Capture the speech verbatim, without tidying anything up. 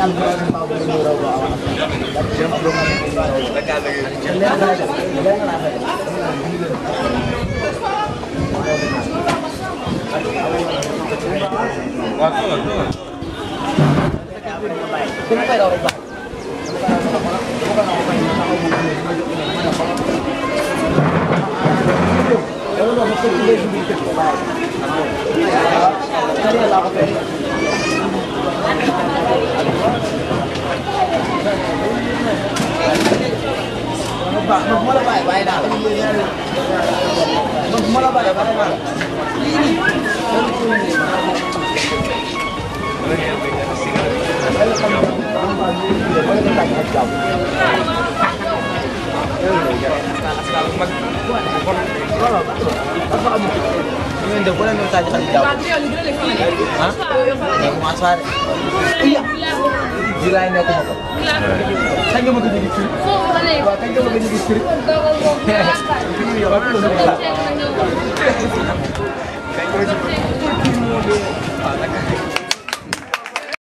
Magmula ba? Bahay na. Magmula ba? Bahay na. Hindi ko lang tayo sa ligaw. Ha? Yung mga aswari. Iya. Gilain na ako mo. Saan ka mag-digit-trip? Saan ka mag-digit-trip? Saan ka mag-digit-trip?